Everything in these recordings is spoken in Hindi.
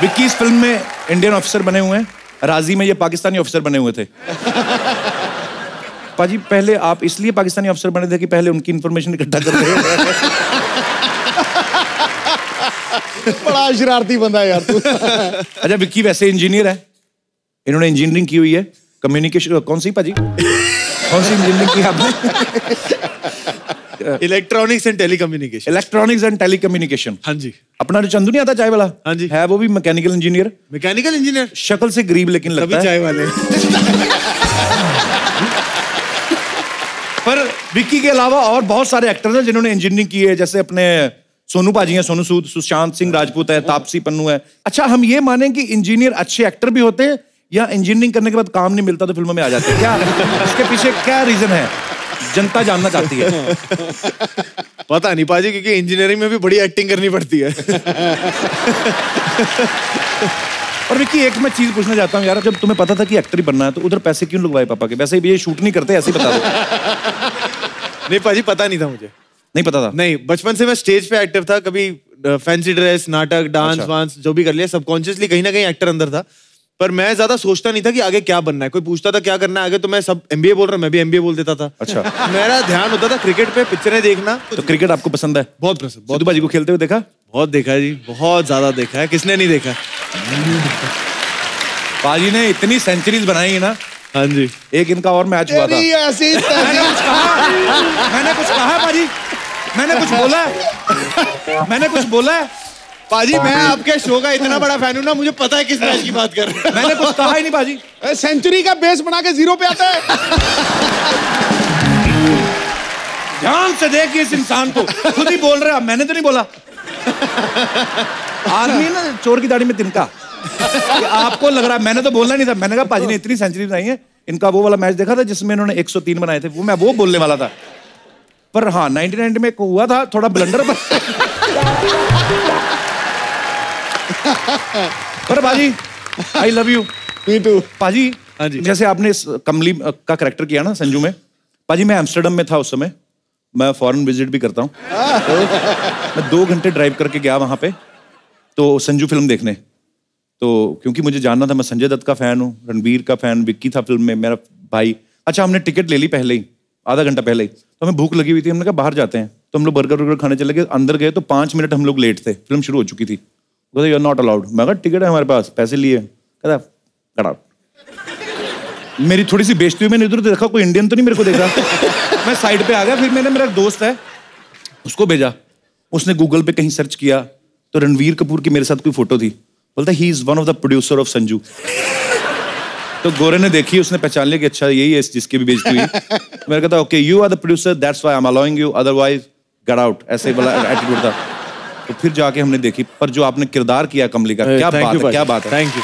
विक्की इस फिल्म में इंडियन ऑफिसर बने हुए हैं, राजी में ये पाकिस्तानी ऑफिसर बने हुए थे। पाजी पहले आप इसलिए पाकिस्तानी ऑफिसर बने थे कि पहले उनकी इंफॉर्मेशन इकट्ठा कर रहे बड़ा शरारती बंदा है यार तू। अच्छा विक्की वैसे इंजीनियर है, इन्होंने इंजीनियरिंग की हुई है कम्युनिकेशन, कौन सी पाजी कौन सी इंजीनियरिंग की आपने? Electronics and telecommunication. Electronics and telecommunication. हाँ जी। अपना जो चंदू नहीं आता चाय वाला, हाँ जी, है वो भी मैकेनिकल इंजीनियर। मैकेनिकल इंजीनियर, शक्ल से गरीब लेकिन लगता है चाय वाले। पर विक्की के अलावा और बहुत सारे एक्टर्स हैं जिन्होंने इंजीनियरिंग की है, जैसे अपने सोनू पाजी हैं, सोनू सूद, सुशांत सिंह राजपूत है, तापसी पन्नू है। अच्छा हम ये माने कि इंजीनियर अच्छे एक्टर भी होते हैं या इंजीनियरिंग करने के बाद काम नहीं मिलता तो फिल्मों में आ जाते हैं, क्या इसके पीछे क्या रीजन है, जनता जानना चाहती है। पता नहीं पाजी, क्योंकि इंजीनियरिंग में भी बड़ी एक्टिंग करनी पड़ती है। और विक्की एक मैं चीज पूछना चाहता हूँ यार, जब तुम्हें पता था कि एक्टर ही बनना है तो उधर पैसे क्यों लगवाए पापा के? वैसे भी ये शूट नहीं करते, ऐसे ही बता दो। नहीं पाजी पता नहीं था मुझे। नहीं पता था? नहीं, बचपन से मैं स्टेज पे एक्टिव था, कभी फैंसी ड्रेस, नाटक, डांस वांस जो भी कर लिया, सबकॉन्शियसली कहीं ना कहीं एक्टर अंदर था। पर मैं ज्यादा सोचता नहीं था कि आगे क्या बनना है। कोई पूछता था क्या करना है आगे, तो मैं सब एमबीए बोल रहा, मैं भी एमबीए बोल देता था। अच्छा। मेरा ध्यान होता था क्रिकेट पे, पिक्चरें देखना। तो क्रिकेट आपको पसंद है? बहुत पसंद। सिद्धू बाजी को खेलते हुए देखा? बहुत देखा है जी, बहुत ज्यादा देखा है, किसने नहीं देखा। पाजी ने इतनी सेंचुरीज बनाई है ना। हाँ जी। एक इनका और मैच हुआ था। मैंने कुछ कहा पाजी? मैंने कुछ बोला है? मैंने कुछ बोला है? पाजी मैं आपके शो का इतना बड़ा फैन हूं ना, मुझे पता है किस मैच की बात कर रहे हैं। मैंने कुछ कहा ही नहीं पाजी। सेंचुरी का बेस बना के 0 पे आता है। ध्यान से देखिए इस इंसान को, खुद ही बोल रहा, मैंने तो नहीं बोला। आदमी ना चोर की दाढ़ी में तिनका। आपको लग रहा है, मैंने तो बोलना नहीं था। मैंने कहा पाजी ने इतनी सेंचुरी बनाई है। इनका वो वाला मैच देखा था जिसमें इन्होंने 103 बनाए थे, वो मैं वो बोलने वाला था। पर हाँ 99 में हुआ था थोड़ा ब्लंडर। पर पाजी I love you. Me too. पाजी हाँ जी। जैसे आपने इस कमली का कैरेक्टर किया ना संजू में, पाजी मैं एम्स्टर्डम में था उस समय, मैं फॉरेन विजिट भी करता हूँ। तो मैं 2 घंटे ड्राइव करके गया वहां पे तो संजू फिल्म देखने। तो क्योंकि मुझे जानना था, मैं संजय दत्त का फैन हूँ, रणबीर का फैन, विक्की था फिल्म में, मेरा भाई। अच्छा हमने टिकट ले ली पहले ही, आधा घंटा पहले ही। तो हमें भूख लगी हुई थी, हमने कहा बाहर जाते हैं। तो हम लोग बर्गर वर्गर खाने चले गए। अंदर गए तो 5 मिनट हम लोग लेट थे, फिल्म शुरू हो चुकी थी। कहते यू आर नॉट अलाउड। मैं कहा टिकट है हमारे पास, पैसे लिए। कहता गेट आउट। मेरी थोड़ी सी बेइज्जती हुई, मैंने इधर देखा कोई इंडियन तो नहीं मेरे को देख रहा। मैं साइड पे आ गया। फिर मैंने, मेरा एक दोस्त है उसको भेजा, उसने गूगल पे कहीं सर्च किया तो रणवीर कपूर की मेरे साथ कोई फोटो थी। बोलता he is one of the producer of Sanju. तो गोरे ने देखी, उसने पहचान लिया कि अच्छा यही है जिसकी भी बेइज्जती हुई। मेरे कहता okay you are the producer, that's why I am allowing you, otherwise get out. ऐसे वाला एटीट्यूड था। तो फिर जाके हमने देखी। पर जो आपने किरदार किया कमली का, क्या बात है, क्या बात है। Thank you.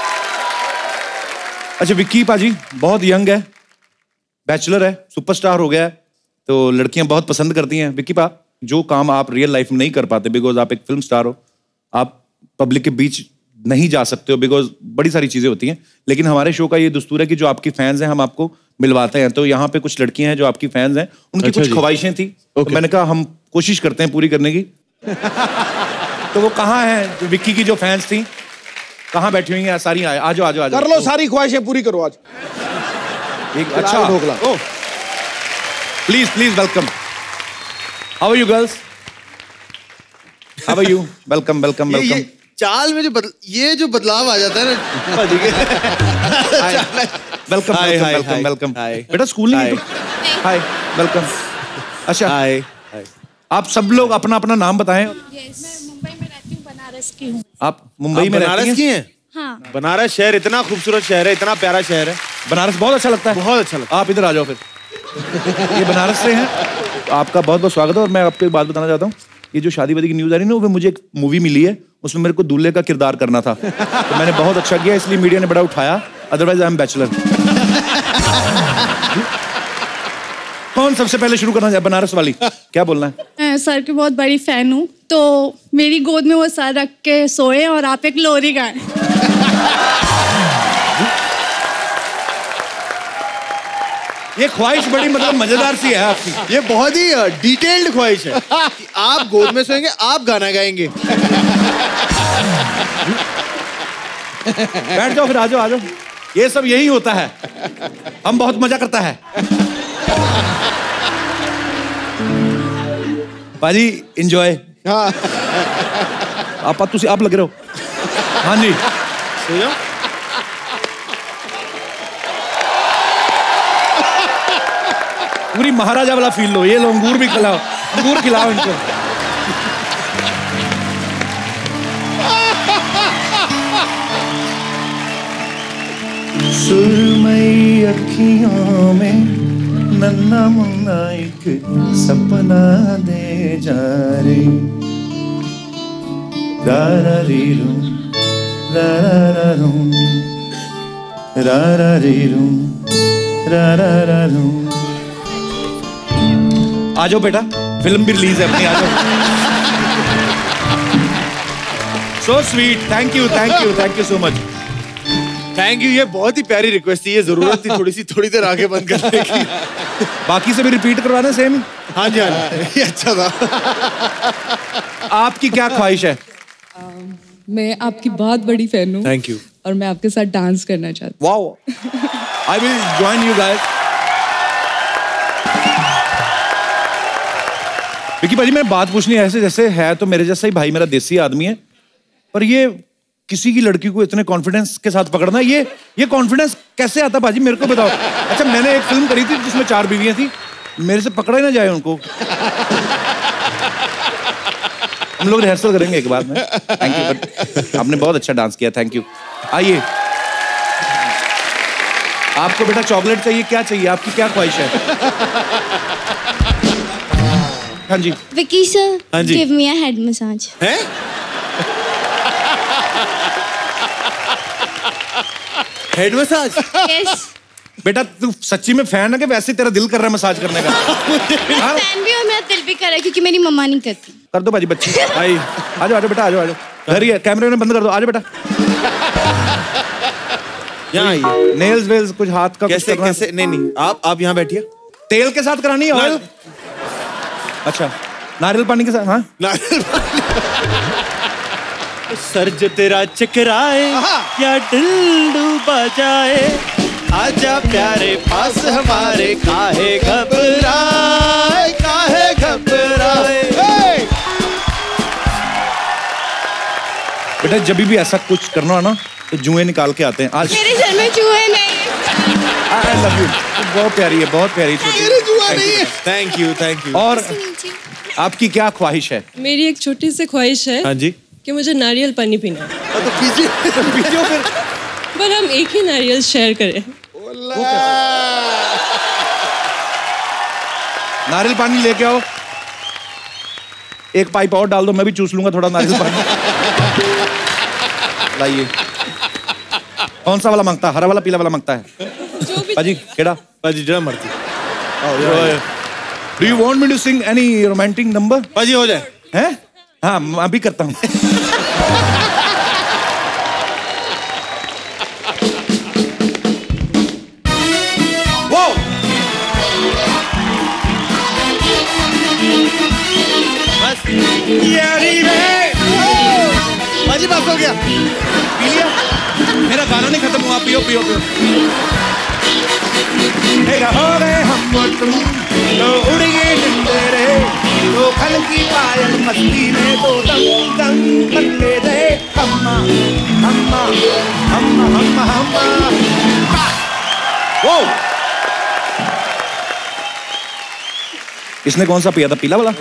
अच्छा विक्की पाजी बहुत यंग है, बैचलर है, सुपरस्टार हो गया है, तो लड़कियां बहुत पसंद करती हैं। विक्की पा जो काम आप रियल लाइफ में नहीं कर पाते बिकॉज आप एक फिल्म स्टार हो, आप पब्लिक के बीच नहीं जा सकते हो बिकॉज बड़ी सारी चीजें होती हैं, लेकिन हमारे शो का ये दस्तूर है कि जो आपकी फैंस हैं हम आपको मिलवाते हैं। तो यहाँ पे कुछ लड़कियां हैं जो आपकी फैंस हैं, उनकी कुछ ख्वाहिशें थी, तो मैंने कहा हम कोशिश करते हैं पूरी करने की। तो वो कहाँ है विक्की की जो फैंस थी, कहाँ बैठी हुई हैं? सारी आ जाओ आ जाओ। कर लो, सारी ख्वाहिशें पूरी करो आज। एक अच्छा ढोकला। Please please welcome. How are you girls? How are you? Welcome welcome welcome. चाल में ये जो बदलाव आ जाता है ना। Welcome welcome welcome. बेटा स्कूल नहीं? Hi welcome. अच्छा हाय। आप सब लोग अपना अपना नाम बताएं। मैं मुंबई में रहती हूँ, बनारस की हूँ। आप मुंबई में बनारस की हैं? हाँ। बनारस शहर इतना खूबसूरत शहर है, इतना प्यारा शहर है। बनारस बहुत अच्छा लगता है? बहुत अच्छा लगता है। आप इधर आ जाओ फिर। ये बनारस से हैं, आपका बहुत बहुत स्वागत है। और मैं आपको एक बात बताना चाहता हूँ, ये जो शादी वादी की न्यूज आ रही है ना, वो मुझे एक मूवी मिली है, उसमें मेरे को दूल्हे का किरदार करना था। तो मैंने बहुत अच्छा किया, इसलिए मीडिया ने बड़ा उठाया, अदरवाइज आई एम बैचलर। कौन सबसे पहले शुरू करना चाहिए? बनारस वाली, क्या बोलना है? मैं सर की बहुत बड़ी फैन हूँ, तो मेरी गोद में वो सर रख के सोए और आप एक लोरी गाएं। ये ख्वाहिश बड़ी मतलब मजेदार सी है आपकी। ये बहुत ही डिटेल्ड ख्वाहिश है कि आप गोद में सोएंगे, आप गाना गाएंगे। बैठ जाओ फिर, आ जाओ आ जाओ। ये सब यही होता है, हम बहुत मजा करता है। पाजी एंजॉय। हाँ आप लगे रहो। हाँ जी सो जाओ। पूरी महाराजा वाला फील लो। ये लो अंगूर भी खिलाओ, अंगूर खिलाओ इनको। सुरमई अखियों में नन्ना मुन्ना एक सपना दे जा रे। रारारीरू, रारारारू, रारारीरू, रारारारू। आ जाओ बेटा, फिल्म भी रिलीज है अपनी, आ जाओ। So sweet, thank you so much. Thank you, ये बहुत ही प्यारी रिक्वेस्ट थी, ये जरूरत थी थोड़ी देर आगे बंद करने की। बाकी से भी रिपीट करवाना सेम ही। हाँ जी, ये अच्छा था। आपकी क्या ख्वाहिश है? मैं आपकी बहुत बड़ी फैन हूँ। Thank you. और मैं आपके साथ डांस करना चाहती हूँ। Wow, I will join you guys. Vicky भाजी, मैं बात पूछनी है, ऐसे जैसे है तो मेरे जैसा ही भाई, मेरा देसी आदमी है, पर ये किसी की लड़की को इतने कॉन्फिडेंस के साथ पकड़ना, ये कॉन्फिडेंस कैसे आता भाजी, मेरे को बताओ। अच्छा, मैंने एक फिल्म करी थी जिसमें 4 बीवियां थी, मेरे से पकड़ा ही ना जाए उनको। हम लोग रिहर्सल करेंगे एक बार में। थैंक यू, बट आपने बहुत अच्छा डांस किया, थैंक यू। आइए, आपको बेटा चॉकलेट चाहिए, क्या चाहिए, आपकी क्या ख्वाहिश है? हाँ जी विकी सर, हाँ जी। Give me a head massage. हैं? Head massage? यस। बेटा, तू सच्ची में फैन है कि वैसे तेरा दिल कर रहा है मसाज करने का? हाँ? फैन भी हो, मेरा दिल भी कर रहा है क्योंकि मेरी मम्मा नहीं करती। कर दो भाजी, बच्ची आई। आ जाओ बेटा, आ जाओ। घर ही है, कैमरे में बंद कर दो, आ जाओ बेटा। यहाँ आइए। नेल्स वेल्स कुछ हाथ का कैसे कुछ करना? कैसे? नहीं, आप यहाँ बैठिए। तेल के साथ करानी है ऑयल? अच्छा, नारियल पानी के साथ? हाँ, सर जो तेरा चकराए या दिल डूबा जाए, आजा प्यारे पास हमारे, काहे घबराए, काहे घबराए। बेटा जब भी ऐसा कुछ करना हो ना तो जुएं निकाल के आते हैं। आज मेरे सर में चूहे नहीं है। आई लव यू, बहुत प्यारी है, बहुत प्यारी छोटी। Thank you. और आपकी क्या ख्वाहिश है? मेरी एक छोटी सी ख्वाहिश है। हाँ जी। कि मुझे नारियल पानी पीना है। तो पीजिए फिर। पर हम एक ही नारियल शेयर करें। नारियल पानी लेके आओ, एक पाइप और डाल दो, मैं भी चूस लूंगा थोड़ा नारियल पानी। लाइए। कौन सा वाला मांगता है? हरा वाला, पीला वाला मांगता है? पाजी केड़ा? पाजी जरा मर्जी। Do you want me to sing any romantic number? पाजी हो जाए। हैं? हाँ, मैं अभी करता हूँ। पाजी बस हो गया। पी लिया? मेरा गाना नहीं खत्म हुआ, पियो पियो पियो। हो गए हम और तुम, तो उड़ गए तेरे, तो खल की पायल मस्ती में, तो दंग दंग करते रहे हम्मा हम्मा हम्मा हम्मा हम्मा। वो इसने कौन सा पिया था? पीला वाला?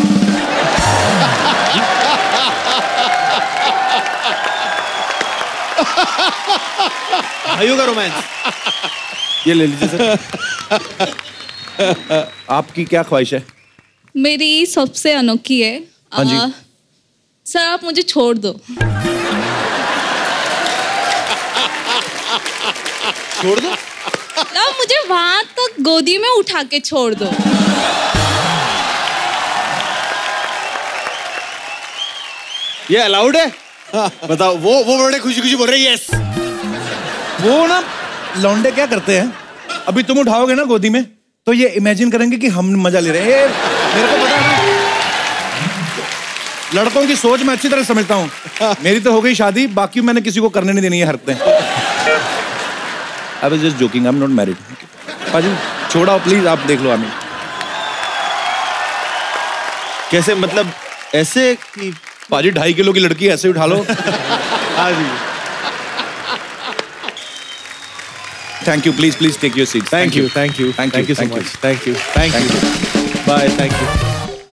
भाइयों का रोमांस। ये ले लीजिए सर। आपकी क्या ख्वाहिश है? मेरी सबसे अनोखी है। हाँ जी। सर आप मुझे छोड़ दो। छोड़ दो? आप मुझे वहां तक गोदी में उठा के छोड़ दो। ये अलाउड है? बताओ। वो बड़े खुशी खुशी बोल रहे हैं यस। वो ना लौंडे क्या करते हैं, अभी तुम उठाओगे ना गोदी में तो ये इमेजिन करेंगे कि हम मजा ले रहे हैं। मेरे को पता है, लड़कों की सोच मैं अच्छी तरह समझता हूँ। मेरी तो हो गई शादी, बाकी मैंने किसी को करने नहीं देनी है हरकतें। I was just joking, I am not married. पाजी छोड़ाओ प्लीज, आप देख लो। आमिर कैसे, मतलब ऐसे कि पाजी 2.5 किलो की लड़की ऐसे उठा लो। हाँ जी। Thank you, please take your seat. Thank you so much. Thank you. Bye. Thank you.